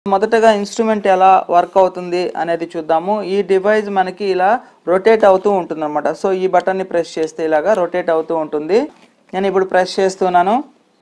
మొదటగా ఇన్స్ట్రుమెంట్ ఎలా వర్క్ అవుతుంది అనేది చూద్దాము. ఈ డివైస్ మనకి ఇలా రొటేట్ అవుతూ ఉంటుందన్నమాట. సో ఈ బటన్ని ప్రెస్ చేస్తే ఇలాగా రొటేట్ అవుతూ ఉంటుంది. నేను ఇప్పుడు ప్రెస్ చేస్తున్నాను.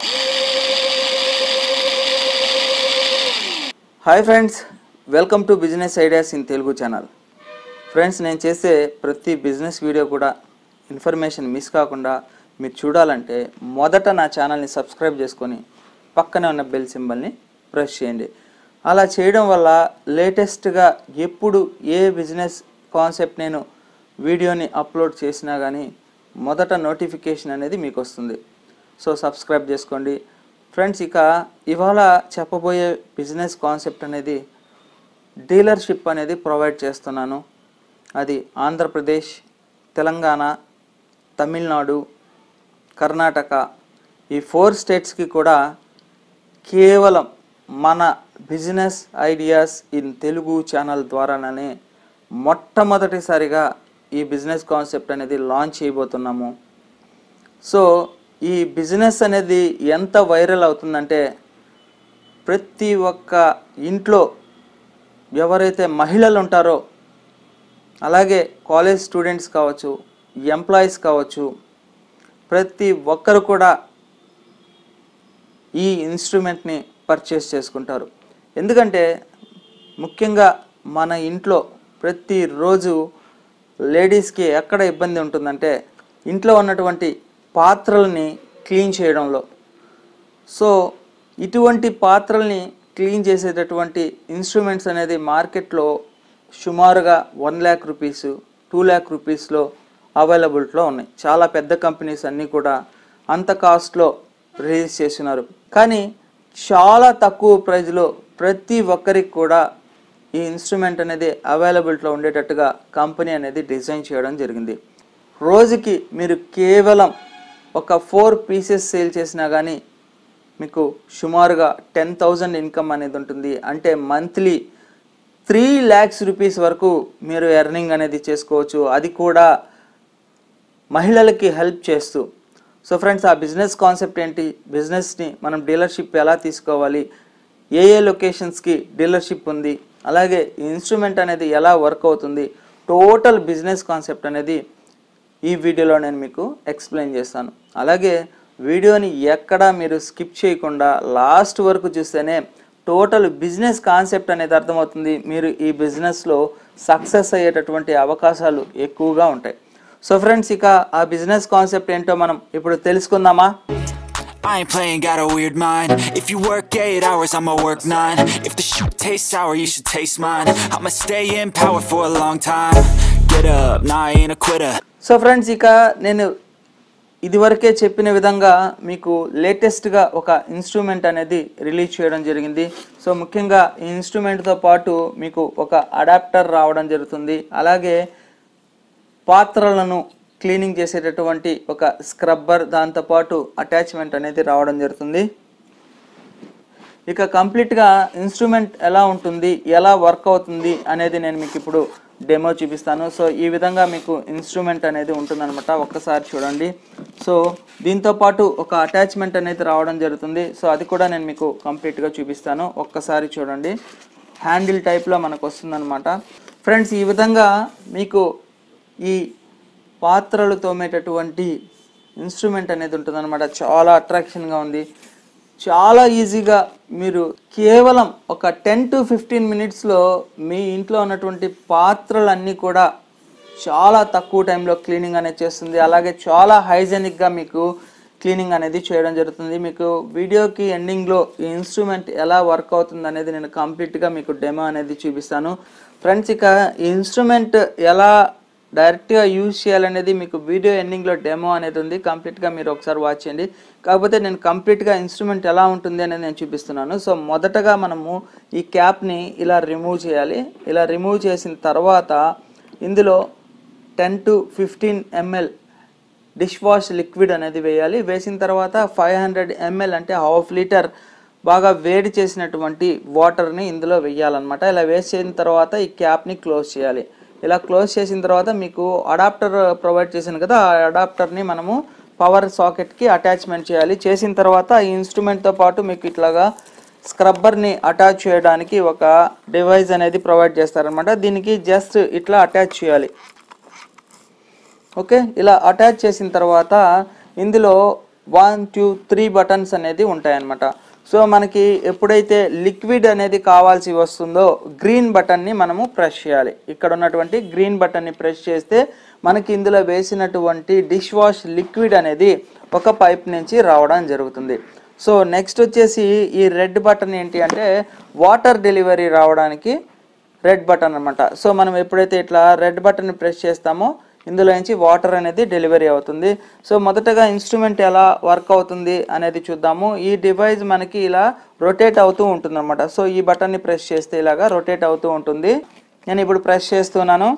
Hi friends, welcome to business ideas in Telugu channel. Friends, నేను చేసే ప్రతి బిజినెస్ వీడియో కూడా ఇన్ఫర్మేషన్ మిస్ కాకుండా మీరు చూడాలంటే మొదట నా ఛానల్ని సబ్స్క్రైబ్ చేసుకొని పక్కనే ఉన్న బెల్ సింబల్ని ప్రెస్ చేయండి. అలా చేయడం వల్ల లేటెస్ట్గా ఎప్పుడు ఏ బిజినెస్ కాన్సెప్ట్ నేను వీడియోని అప్లోడ్ చేసినా కానీ మొదట నోటిఫికేషన్ అనేది మీకు వస్తుంది. సో సబ్స్క్రైబ్ చేసుకోండి ఫ్రెండ్స్. ఇక ఇవాళ చెప్పబోయే బిజినెస్ కాన్సెప్ట్ అనేది డీలర్షిప్ అనేది ప్రొవైడ్ చేస్తున్నాను. అది ఆంధ్రప్రదేశ్, తెలంగాణ, తమిళనాడు, కర్ణాటక ఈ 4 స్టేట్స్కి కూడా కేవలం మన business ideas in Telugu channel ద్వారానే మొట్టమొదటిసారిగా ఈ బిజినెస్ కాన్సెప్ట్ అనేది లాంచ్ చేయబోతున్నాము. సో ఈ బిజినెస్ అనేది ఎంత వైరల్ అవుతుందంటే ప్రతి ఒక్క ఇంట్లో ఎవరైతే మహిళలు ఉంటారో, అలాగే కాలేజ్ స్టూడెంట్స్ కావచ్చు, ఎంప్లాయీస్ కావచ్చు, ప్రతి ఒక్కరు కూడా ఈ ఇన్స్ట్రుమెంట్ని పర్చేస్ చేసుకుంటారు. ఎందుకంటే ముఖ్యంగా మన ఇంట్లో ప్రతిరోజు లేడీస్కి ఎక్కడ ఇబ్బంది ఉంటుందంటే ఇంట్లో ఉన్నటువంటి పాత్రల్ని క్లీన్ చేయడంలో. సో ఇటువంటి పాత్రల్ని క్లీన్ చేసేటటువంటి ఇన్స్ట్రుమెంట్స్ అనేది మార్కెట్లో సుమారుగా 1 lakh రూపీస్, 2 lakh రూపీస్లో అవైలబిలిటీలో ఉన్నాయి. చాలా పెద్ద కంపెనీస్ అన్నీ కూడా అంత కాస్ట్లో రిలీజ్ చేస్తున్నారు. కానీ చాలా తక్కువ ప్రైజ్లో ప్రతి ఒక్కరికి కూడా ఈ ఇన్స్ట్రుమెంట్ అనేది అవైలబిలిటీలో ఉండేటట్టుగా కంపెనీ అనేది డిజైన్ చేయడం జరిగింది. రోజుకి మీరు కేవలం ఒక 4 పీసెస్ సేల్ చేసినా కానీ మీకు సుమారుగా 10,000 ఇన్కమ్ అనేది ఉంటుంది. అంటే మంత్లీ 3 lakhs రూపీస్ వరకు మీరు ఎర్నింగ్ అనేది చేసుకోవచ్చు, అది కూడా మహిళలకి హెల్ప్ చేస్తూ. సో ఫ్రెండ్స్, ఆ బిజినెస్ కాన్సెప్ట్ ఏంటి, బిజినెస్ని మనం డీలర్షిప్ ఎలా తీసుకోవాలి, ఏ లొకేషన్స్కి డీలర్షిప్ ఉంది, అలాగే ఇన్స్ట్రుమెంట్ అనేది ఎలా వర్క్ అవుతుంది, టోటల్ బిజినెస్ కాన్సెప్ట్ అనేది ఈ వీడియోలో నేను మీకు ఎక్స్ప్లెయిన్ చేస్తాను. అలాగే వీడియోని ఎక్కడా మీరు స్కిప్ చేయకుండా లాస్ట్ వరకు చూస్తేనే టోటల్ బిజినెస్ కాన్సెప్ట్ అనేది అర్థమవుతుంది. మీరు ఈ బిజినెస్లో సక్సెస్ అయ్యేటటువంటి అవకాశాలు ఎక్కువగా ఉంటాయి. సో ఫ్రెండ్స్, ఇక ఆ బిజినెస్ కాన్సెప్ట్ ఏంటో మనం ఇప్పుడు తెలుసుకుందామా. I ain't playing, got a weird mind. If you work 8 hours, I'ma work 9. If the shoot tastes sour, you should taste mine. I'ma stay in power for a long time. Get up, nah, I ain't a quitter. So friends, ఇక నేను ఇదివరకే చెప్పిన విధంగా మీకు లేటెస్ట్గా ఒక instrument అనేది release చేయడం జరిగింది. సో ముఖ్యంగా ఈ ఇన్స్ట్రుమెంట్తో పాటు మీకు ఒక అడాప్టర్ రావడం జరుగుతుంది. అలాగే పాత్రలను క్లీనింగ్ చేసేటటువంటి ఒక స్క్రబ్బర్, దాంతోపాటు అటాచ్మెంట్ అనేది రావడం జరుగుతుంది. ఇక కంప్లీట్గా ఇన్స్ట్రుమెంట్ ఎలా ఉంటుంది, ఎలా వర్క్ అవుతుంది అనేది నేను మీకు ఇప్పుడు డెమో చూపిస్తాను. సో ఈ విధంగా మీకు ఇన్స్ట్రుమెంట్ అనేది ఉంటుందన్నమాట. ఒక్కసారి చూడండి. సో దీంతోపాటు ఒక అటాచ్మెంట్ అనేది రావడం జరుగుతుంది. సో అది కూడా నేను మీకు కంప్లీట్గా చూపిస్తాను. ఒక్కసారి చూడండి. హ్యాండిల్ టైప్లో మనకు వస్తుందన్నమాట. ఫ్రెండ్స్, ఈ విధంగా మీకు ఈ పాత్రలు తోమేటటువంటి ఇన్స్ట్రుమెంట్ అనేది ఉంటుందన్నమాట. చాలా అట్రాక్షన్గా ఉంది. చాలా ఈజీగా మీరు కేవలం ఒక 10 to 15 మినిట్స్లో మీ ఇంట్లో ఉన్నటువంటి పాత్రలన్నీ కూడా చాలా తక్కువ టైంలో క్లీనింగ్ అనేది చేస్తుంది. అలాగే చాలా హైజెనిక్గా మీకు క్లీనింగ్ అనేది చేయడం జరుగుతుంది. మీకు వీడియోకి ఎండింగ్లో ఈ ఇన్స్ట్రుమెంట్ ఎలా వర్క్ అవుతుంది అనేది నేను కంప్లీట్గా మీకు డెమో అనేది చూపిస్తాను. ఫ్రెండ్స్, ఇక ఈ ఇన్స్ట్రుమెంట్ ఎలా డైరెక్ట్గా యూజ్ చేయాలనేది మీకు వీడియో ఎండింగ్లో డెమో అనేది ఉంది. కంప్లీట్గా మీరు ఒకసారి వాచ్ చేయండి. కాకపోతే నేను కంప్లీట్గా ఇన్స్ట్రుమెంట్ ఎలా ఉంటుంది అనేది నేను చూపిస్తున్నాను. సో మొదటగా మనము ఈ క్యాప్ని ఇలా రిమూవ్ చేయాలి. ఇలా రిమూవ్ చేసిన తర్వాత ఇందులో 10 to 15 ml dish wash liquid అనేది వేయాలి. వేసిన తర్వాత 500 ml అంటే 1/2 లీటర్ బాగా వేడి చేసినటువంటి వాటర్ని ఇందులో వేయాలన్నమాట. ఇలా వేసిన తర్వాత ఈ క్యాప్ని క్లోజ్ చేయాలి. ఇలా క్లోజ్ చేసిన తర్వాత మీకు అడాప్టర్ ప్రొవైడ్ చేశాను కదా, ఆ అడాప్టర్ని మనము పవర్ సాకెట్కి అటాచ్మెంట్ చేయాలి. చేసిన తర్వాత ఈ ఇన్స్ట్రుమెంట్తో పాటు మీకు ఇట్లాగా స్క్రబ్బర్ని అటాచ్ చేయడానికి ఒక డివైస్ అనేది ప్రొవైడ్ చేస్తారనమాట. దీనికి జస్ట్ ఇట్లా అటాచ్ చేయాలి. ఓకే, ఇలా అటాచ్ చేసిన తర్వాత ఇందులో 1 2 3 బటన్స్ అనేది ఉంటాయన్నమాట. సో మనకి ఎప్పుడైతే లిక్విడ్ అనేది కావాల్సి వస్తుందో గ్రీన్ బటన్ని మనము ప్రెస్ చేయాలి. ఇక్కడ ఉన్నటువంటి గ్రీన్ బటన్ని ప్రెస్ చేస్తే మనకి ఇందులో వేసినటువంటి డిష్ వాష్ లిక్విడ్ అనేది ఒక పైప్ నుంచి రావడం జరుగుతుంది. సో నెక్స్ట్ వచ్చేసి ఈ రెడ్ బటన్ ఏంటి అంటే వాటర్ డెలివరీ రావడానికి రెడ్ బటన్ అనమాట. సో మనం ఎప్పుడైతే ఇట్లా రెడ్ బటన్ని ప్రెస్ చేస్తామో ఇందులో నుంచి వాటర్ అనేది డెలివరీ అవుతుంది. సో మొదటగా ఇన్స్ట్రుమెంట్ ఎలా వర్క్ అవుతుంది అనేది చూద్దాము. ఈ డివైస్ మనకి ఇలా రొటేట్ అవుతూ ఉంటుంది అనమాట. సో ఈ బటన్ని ప్రెస్ చేస్తే ఇలాగా రొటేట్ అవుతూ ఉంటుంది. నేను ఇప్పుడు ప్రెస్ చేస్తున్నాను.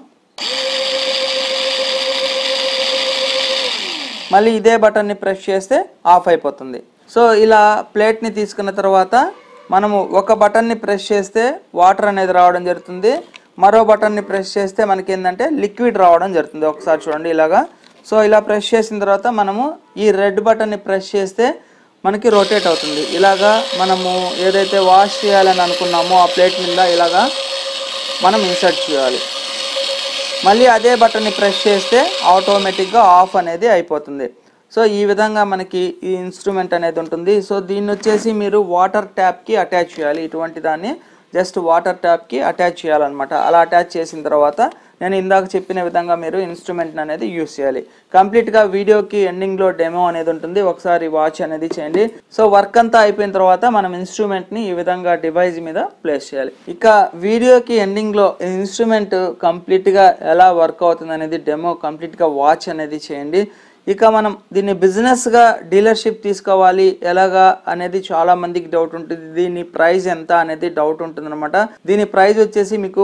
మళ్ళీ ఇదే బటన్ని ప్రెస్ చేస్తే ఆఫ్ అయిపోతుంది. సో ఇలా ప్లేట్ని తీసుకున్న తర్వాత మనము ఒక బటన్ని ప్రెస్ చేస్తే వాటర్ అనేది రావడం జరుగుతుంది. మరో బటన్ని ప్రెస్ చేస్తే మనకి ఏంటంటే లిక్విడ్ రావడం జరుగుతుంది. ఒకసారి చూడండి ఇలాగా. సో ఇలా ప్రెస్ చేసిన తర్వాత మనము ఈ రెడ్ బటన్ని ప్రెస్ చేస్తే మనకి రొటేట్ అవుతుంది. ఇలాగా మనము ఏదైతే వాష్ చేయాలని అనుకున్నామో ఆ ప్లేట్ మీద ఇలాగా మనం ఇన్సర్ట్ చేయాలి. మళ్ళీ అదే బటన్ని ప్రెస్ చేస్తే ఆటోమేటిక్గా ఆఫ్ అనేది అయిపోతుంది. సో ఈ విధంగా మనకి ఈ ఇన్స్ట్రుమెంట్ అనేది ఉంటుంది. సో దీన్ని వచ్చేసి మీరు వాటర్ ట్యాప్కి అటాచ్ చేయాలి. ఇటువంటి దాన్ని జస్ట్ వాటర్ ట్యాప్కి అటాచ్ చేయాలన్నమాట. అలా అటాచ్ చేసిన తర్వాత నేను ఇందాక చెప్పిన విధంగా మీరు ఇన్స్ట్రుమెంట్ అనేది యూస్ చేయాలి. కంప్లీట్గా వీడియోకి ఎండింగ్లో డెమో అనేది ఉంటుంది, ఒకసారి వాచ్ అనేది చేయండి. సో వర్క్ అంతా అయిపోయిన తర్వాత మనం ఇన్స్ట్రుమెంట్ని ఈ విధంగా డివైస్ మీద ప్లేస్ చేయాలి. ఇక వీడియోకి ఎండింగ్లో ఇన్స్ట్రుమెంట్ కంప్లీట్గా ఎలా వర్క్ అవుతుంది అనేది డెమో కంప్లీట్గా వాచ్ అనేది చేయండి. ఇక మనం దీన్ని బిజినెస్గా డీలర్షిప్ తీసుకోవాలి ఎలాగా అనేది చాలా మందికి డౌట్ ఉంటుంది. దీని ప్రైస్ ఎంత అనేది డౌట్ ఉంటుంది అనమాట. దీని ప్రైస్ వచ్చేసి మీకు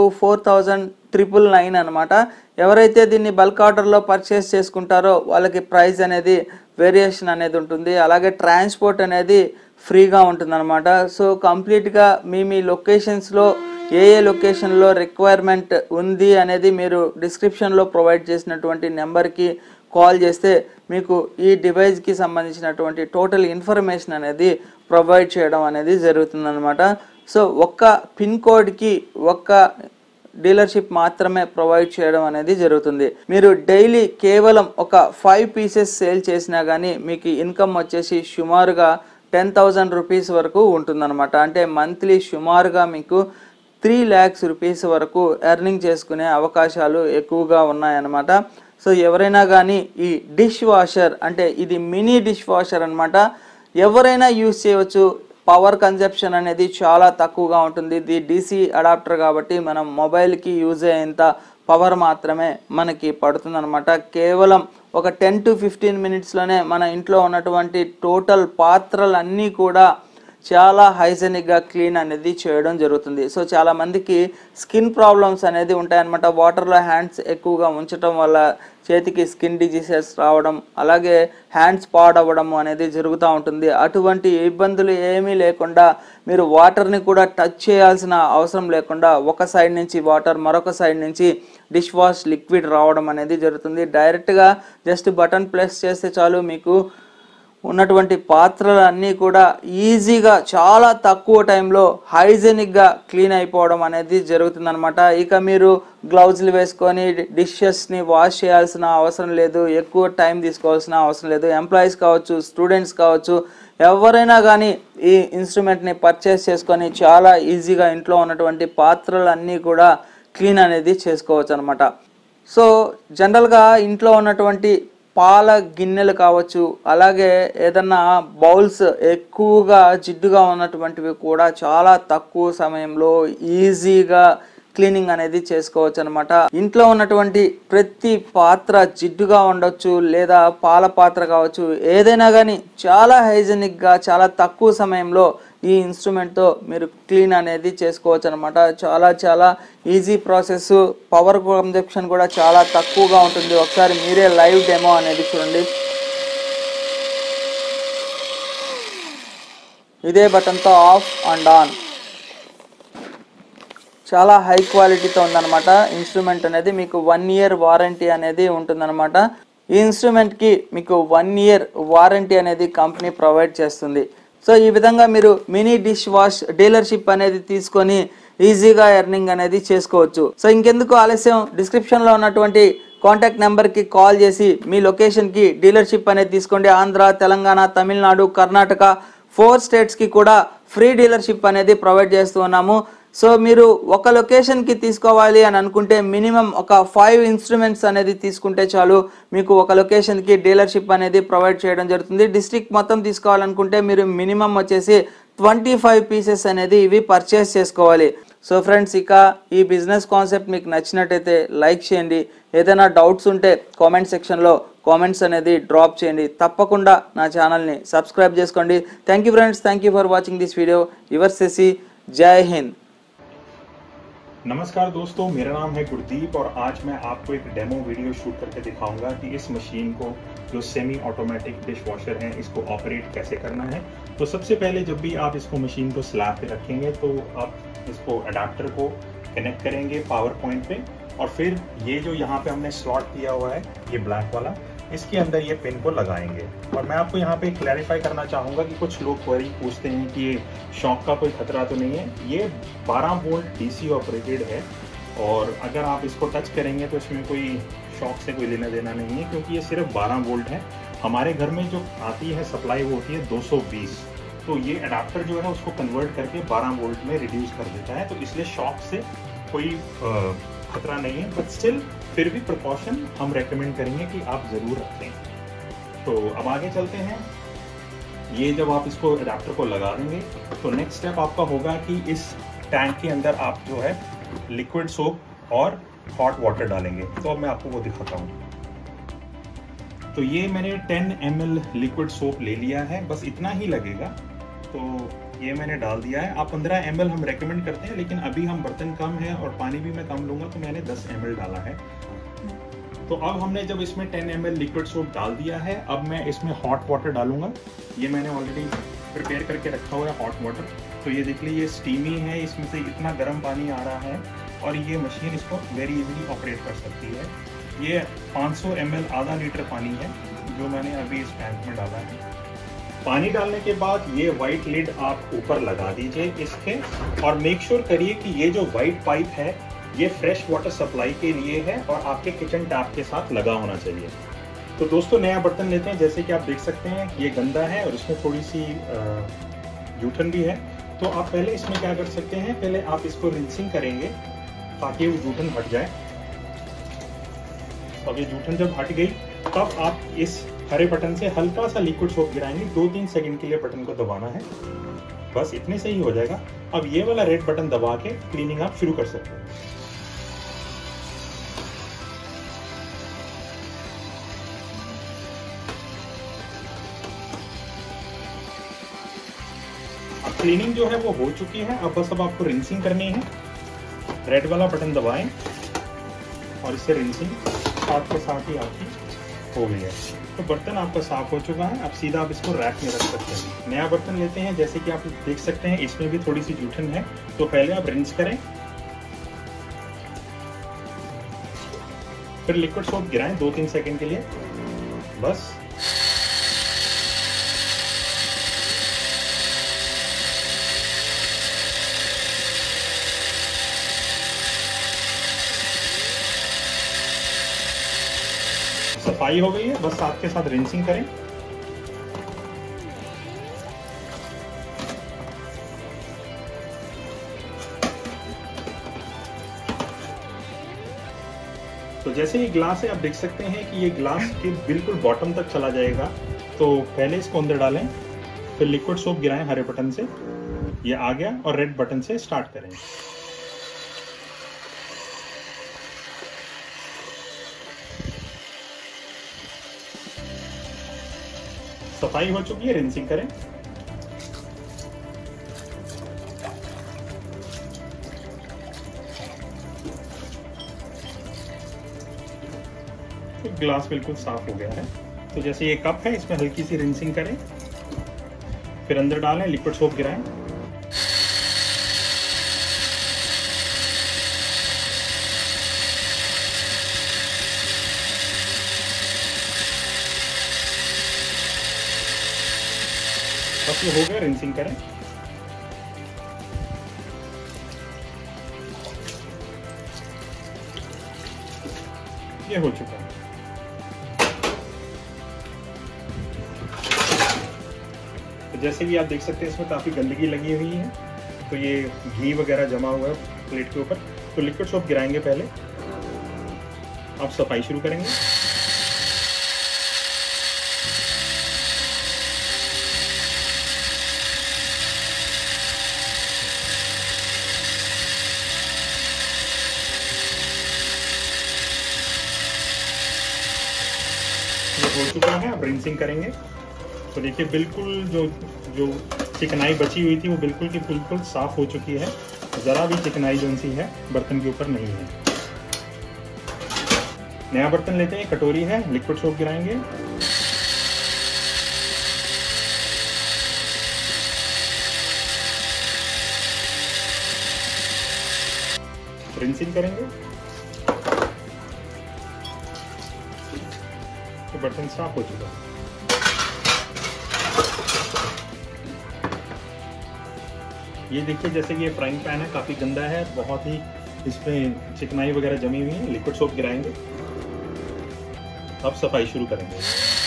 4,999 అనమాట. ఎవరైతే దీన్ని బల్క్ ఆర్డర్లో పర్చేస్ చేసుకుంటారో వాళ్ళకి ప్రైస్ అనేది వేరియేషన్ అనేది ఉంటుంది. అలాగే ట్రాన్స్పోర్ట్ అనేది ఫ్రీగా ఉంటుంది అనమాట. సో కంప్లీట్గా మీ లొకేషన్స్లో ఏ లొకేషన్లో రిక్వైర్మెంట్ ఉంది అనేది మీరు డిస్క్రిప్షన్లో ప్రొవైడ్ చేసినటువంటి నెంబర్కి కాల్ చేస్తే మీకు ఈ డివైస్కి సంబంధించినటువంటి టోటల్ ఇన్ఫర్మేషన్ అనేది ప్రొవైడ్ చేయడం అనేది జరుగుతుందన్నమాట. సో ఒక్క పిన్ కోడ్కి ఒక్క డీలర్షిప్ మాత్రమే ప్రొవైడ్ చేయడం అనేది జరుగుతుంది. మీరు డైలీ కేవలం ఒక 5 పీసెస్ సేల్ చేసినా కానీ మీకు ఇన్కమ్ వచ్చేసి సుమారుగా 10,000 రూపీస్ వరకు ఉంటుందన్నమాట. అంటే మంత్లీ సుమారుగా మీకు 3 lakhs రూపీస్ వరకు ఎర్నింగ్ చేసుకునే అవకాశాలు ఎక్కువగా ఉన్నాయన్నమాట. సో ఎవరైనా కానీ ఈ డిష్ వాషర్ అంటే ఇది మినీ డిష్ వాషర్ అనమాట, ఎవరైనా యూజ్ చేయవచ్చు. పవర్ కన్జప్షన్ అనేది చాలా తక్కువగా ఉంటుంది. ఇది DC అడాప్టర్ కాబట్టి మనం మొబైల్కి యూజ్ అయ్యేంత పవర్ మాత్రమే మనకి పడుతుంది అనమాట. కేవలం ఒక 10 to 15 మినిట్స్లోనే మన ఇంట్లో ఉన్నటువంటి టోటల్ పాత్రలన్నీ కూడా చాలా హైజెనిక్గా క్లీన్ అనేది చేయడం జరుగుతుంది. సో చాలామందికి స్కిన్ ప్రాబ్లమ్స్ అనేది ఉంటాయన్నమాట. వాటర్లో హ్యాండ్స్ ఎక్కువగా ఉంచడం వల్ల చేతికి స్కిన్ డిజీజెస్ రావడం, అలాగే హ్యాండ్స్ పాడవడం అనేది జరుగుతూ ఉంటుంది. అటువంటి ఇబ్బందులు ఏమీ లేకుండా మీరు వాటర్ని కూడా టచ్ చేయాల్సిన అవసరం లేకుండా ఒక సైడ్ నుంచి వాటర్, మరొక సైడ్ నుంచి డిష్ వాష్ లిక్విడ్ రావడం అనేది జరుగుతుంది. డైరెక్ట్గా జస్ట్ బటన్ ప్రెస్ చేస్తే చాలు మీకు ఉన్నటువంటి పాత్రలన్నీ కూడా ఈజీగా చాలా తక్కువ టైంలో హైజెనిక్గా క్లీన్ అయిపోవడం అనేది జరుగుతుందన్నమాట. ఇక మీరు గ్లౌజులు వేసుకొని డిషెస్ని వాష్ చేయాల్సిన అవసరం లేదు, ఎక్కువ టైం తీసుకోవాల్సిన అవసరం లేదు. ఎంప్లాయీస్ కావచ్చు, స్టూడెంట్స్ కావచ్చు, ఎవరైనా కానీ ఈ ఇన్స్ట్రుమెంట్ని పర్చేస్ చేసుకొని చాలా ఈజీగా ఇంట్లో ఉన్నటువంటి పాత్రలన్నీ కూడా క్లీన్ అనేది చేసుకోవచ్చు అనమాట. సో జనరల్గా ఇంట్లో ఉన్నటువంటి పాల గిన్నెలు కావచ్చు, అలాగే ఏదన్నా బౌల్స్ ఎక్కువగా జిడ్డుగా ఉన్నటువంటివి కూడా చాలా తక్కువ సమయంలో ఈజీగా క్లీనింగ్ అనేది చేసుకోవచ్చు అనమాట. ఇంట్లో ఉన్నటువంటి ప్రతి పాత్ర జిడ్డుగా ఉండొచ్చు, లేదా పాల పాత్ర కావచ్చు, ఏదైనా కానీ చాలా హైజెనిక్గా చాలా తక్కువ సమయంలో ఈ ఇన్స్ట్రుమెంట్తో మీరు క్లీన్ అనేది చేసుకోవచ్చు అనమాట. చాలా ఈజీ ప్రాసెస్. పవర్ కన్జప్షన్ కూడా చాలా తక్కువగా ఉంటుంది. ఒకసారి మీరే లైవ్ డెమో అనేది చూడండి. ఇదే బటన్తో ఆఫ్ అండ్ ఆన్. చాలా హై క్వాలిటీతో ఉందన్నమాట ఇన్స్ట్రుమెంట్ అనేది. మీకు 1 year వారంటీ అనేది ఉంటుందన్నమాట. ఈ ఇన్స్ట్రుమెంట్కి మీకు 1 year వారంటీ అనేది కంపెనీ ప్రొవైడ్ చేస్తుంది. సో ఈ విధంగా మీరు మినీ డిష్ వాష్ డీలర్షిప్ అనేది తీసుకొని ఈజీగా ఎర్నింగ్ అనేది చేసుకోవచ్చు. సో ఇంకెందుకు ఆలస్యం, డిస్క్రిప్షన్లో ఉన్నటువంటి కాంటాక్ట్ నెంబర్కి కాల్ చేసి మీ లొకేషన్కి డీలర్షిప్ అనేది తీసుకోండి. ఆంధ్ర, తెలంగాణ, తమిళనాడు, కర్ణాటక 4 స్టేట్స్కి కూడా ఫ్రీ డీలర్షిప్ అనేది ప్రొవైడ్ చేస్తూ ఉన్నాము. సో మీరు ఒక లొకేషన్కి తీసుకోవాలి అని అనుకుంటే మినిమం ఒక 5 ఇన్స్ట్రుమెంట్స్ అనేది తీసుకుంటే చాలు, మీకు ఒక లొకేషన్కి డీలర్షిప్ అనేది ప్రొవైడ్ చేయడం జరుగుతుంది. డిస్ట్రిక్ట్ మొత్తం తీసుకోవాలనుకుంటే మీరు మినిమం వచ్చేసి 25 పీసెస్ అనేది ఇవి పర్చేస్ చేసుకోవాలి. సో ఫ్రెండ్స్, ఇక ఈ బిజినెస్ కాన్సెప్ట్ మీకు నచ్చినట్టయితే లైక్ చేయండి. ఏదైనా డౌట్స్ ఉంటే కామెంట్ సెక్షన్లో కామెంట్స్ అనేది డ్రాప్ చేయండి. తప్పకుండా నా ఛానల్ని సబ్స్క్రైబ్ చేసుకోండి. Thank you friends, thank you for watching this video. Your Shashi, जय हिंद। नमस्कार दोस्तों, मेरा नाम है गुरदीप और आज मैं आपको एक डेमो वीडियो शूट करके दिखाऊंगा कि इस मशीन को, जो सेमी ऑटोमेटिक डिश वॉशर है, इसको ऑपरेट कैसे करना है। तो सबसे पहले जब भी आप इसको मशीन को स्लैब पे रखेंगे तो आप इसको अडाप्टर को कनेक्ट करेंगे पावर पॉइंट पे, और फिर ये जो यहाँ पे हमने स्लॉट दिया हुआ है, ये ब्लैक वाला, इसके अंदर ये पिन को लगाएंगे। और मैं आपको यहाँ पे क्लैरिफाई करना चाहूँगा कि कुछ लोग क्वेरी पूछते हैं कि ये शॉक का कोई खतरा तो नहीं है। ये 12 वोल्ट डीसी ऑपरेटेड है, और अगर आप इसको टच करेंगे तो इसमें कोई शॉक से कोई लेना देना नहीं है, क्योंकि ये सिर्फ 12 वोल्ट है। हमारे घर में जो आती है सप्लाई वो होती है 220, तो ये अडाप्टर जो है उसको कन्वर्ट करके 12 वोल्ट में रिड्यूस कर देता है। तो इसलिए शॉक से कोई खतरा नहीं है, बट स्टिल फिर भी प्रिकॉशन हम रेकमेंड करेंगे कि आप ज़रूर रखें। तो अब आगे चलते हैं। ये जब आप इसको अडाप्टर को लगा देंगे तो नेक्स्ट स्टेप आपका होगा कि इस टैंक के अंदर आप जो है लिक्विड सोप और हॉट वाटर डालेंगे। तो अब मैं आपको वो दिखाता हूँ। तो ये मैंने 10 ml लिक्विड सोप ले लिया है, बस इतना ही लगेगा। तो ये मैंने डाल दिया है। आप 15 ml हम रेकमेंड करते हैं, लेकिन अभी हम बर्तन कम है और पानी भी मैं कम लूँगा, तो मैंने 10 ml डाला है। तो अब हमने जब इसमें 10 ml लिक्विड सोप डाल दिया है, अब मैं इसमें हॉट वाटर डालूंगा। ये मैंने ऑलरेडी प्रिपेयर करके रखा हुआ है हॉट वाटर। तो ये देख लीजिए, ये स्टीमी है, इसमें से इतना गर्म पानी आ रहा है, और ये मशीन इसको वेरी इजीली ऑपरेट कर सकती है। ये 500 ml आधा लीटर पानी है जो मैंने अभी इस टैंक में डाला है। पानी डालने के बाद ये वाइट लिड आप ऊपर लगा दीजिए इसके, और मेक श्योर करिए कि ये जो वाइट पाइप है ये फ्रेश वाटर सप्लाई के लिए है और आपके किचन टैप के साथ लगा होना चाहिए। तो दोस्तों, नया बर्तन लेते हैं। जैसे कि आप देख सकते हैं ये गंदा है और इसमें थोड़ी सी जूठन भी है। तो आप पहले इसमें क्या कर सकते हैं, पहले आप इसको रिंसिंग करेंगे ताकि वो जूठन हट जाए। अब ये जूठन जब हट गई तब आप इस हरे बटन से हल्का सा लिक्विड सोप गिराएंगे। 2-3 सेकंड के लिए बटन को दबाना है, बस इतने से ही हो जाएगा। अब ये वाला रेड बटन दबा के क्लीनिंग आप शुरू कर सकते हैं। अब क्लीनिंग जो है वो हो चुकी है। अब बस आपको रिंसिंग करनी है। रेड वाला बटन दबाएं और इससे रिंसिंग साथ के साथ ही आपकी हो गई है। तो बर्तन आपका साफ हो चुका है। अब सीधा आप इसको रैक में रख सकते हैं। नया बर्तन लेते हैं। जैसे कि आप देख सकते हैं इसमें भी थोड़ी सी जूठन है, तो पहले आप रिंस करें, फिर लिक्विड सोप गिराएं 2-3 सेकंड के लिए, बस। सफाई हो गई है, बस साथ के साथ रिंसिंग करें। तो जैसे ये ग्लास है, आप देख सकते हैं कि ये ग्लास के बिल्कुल बॉटम तक चला जाएगा। तो पहले इसको अंदर डालें, फिर लिक्विड सोप गिराएं हरे बटन से, ये आ गया, और रेड बटन से स्टार्ट करें। सफाई हो चुकी है, रिंसिंग करें। तो ग्लास बिल्कुल साफ हो गया है। तो जैसे ये कप है, इसमें हल्की सी रिंसिंग करें, फिर अंदर डालें, लिक्विड सोप गिराएं। बस बस ये हो गया, रिंसिंग करें। ये हो चुका है। तो जैसे कि आप देख सकते हैं इसमें काफ़ी गंदगी लगी हुई है, तो ये घी वगैरह जमा हुआ है प्लेट के ऊपर। तो लिक्विड सोप गिराएंगे पहले, आप सफाई शुरू करेंगे। हो चुका है, अब रिंसिंग करेंगे। तो देखिए बिल्कुल जो चिकनाई बची हुई थी वो बिल्कुल की बिल्कुल साफ हो चुकी है। ज़रा भी चिकनाई जो सी है बर्तन के ऊपर नहीं है। नया बर्तन लेते हैं, कटोरी है, लिक्विड सोप गिराएंगे। रिंसिंग करेंगे तो बर्तन साफ हो चुका है। ये देखिए जैसे कि ये फ्राइंग पैन है, काफ़ी गंदा है, बहुत ही इसमें चिकनाई वगैरह जमी हुई है। लिक्विड सोप गिराएंगे, अब सफाई शुरू करेंगे।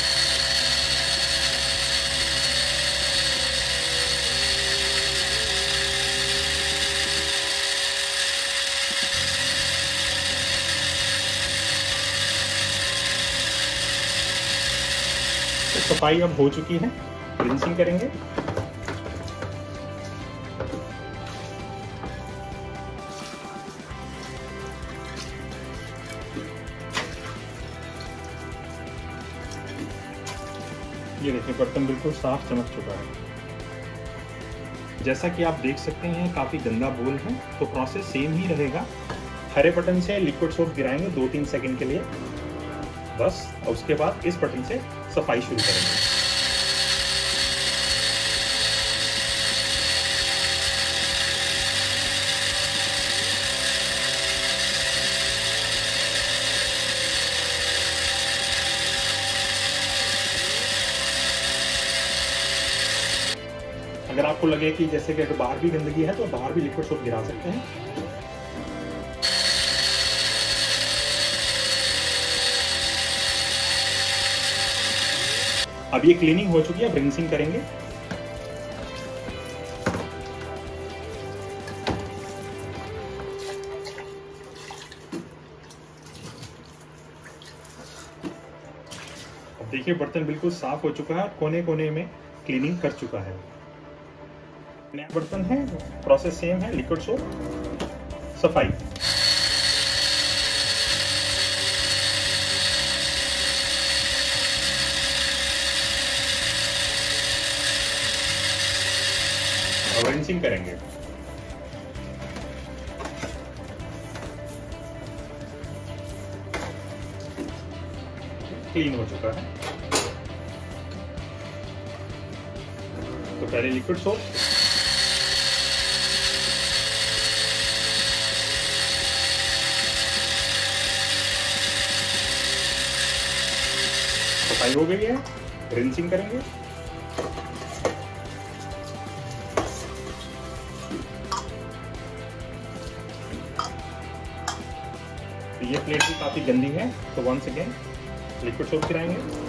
तो सफाई अब हो चुकी है, रिंसिंग करेंगे। ये देखिए बर्तन बिल्कुल साफ चमक चुका है। जैसा कि आप देख सकते हैं काफ़ी गंदा बोल है, तो प्रोसेस सेम ही रहेगा। हरे बटन से लिक्विड सोप गिराएंगे 2-3 सेकंड के लिए बस, और उसके बाद इस बटन से सफाई शुरू करेंगे। अगर आपको लगे कि जैसे कि अगर बाहर भी गंदगी है तो बाहर भी लिक्विड सोप गिरा सकते हैं। अब ये क्लीनिंग हो चुकी है, अब रिंसिंग करेंगे। अब देखिए बर्तन बिल्कुल साफ हो चुका है, कोने कोने में क्लीनिंग कर चुका है। नया बर्तन है, प्रोसेस सेम है, लिक्विड सोप, सफाई। और रिंसिंग करेंगे। क्लीन हो चुका है। तो पहले लिक्विड सोप, सफाई हो गई है, रिंसिंग करेंगे। तो ये प्लेट भी काफी गंदी है, तो वंस अगेन लिक्विड सोप गिराएंगे।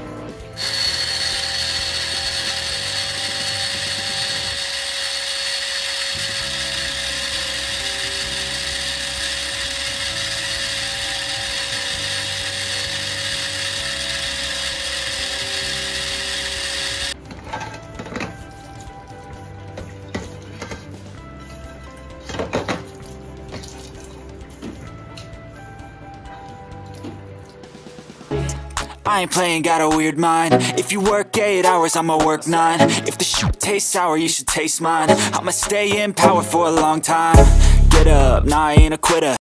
I ain't playing, got a weird mind. If you work 8 hours, I'ma work 9. If the shoot tastes sour, you should taste mine. I'ma stay in power for a long time. Get up, nah, I ain't a quitter.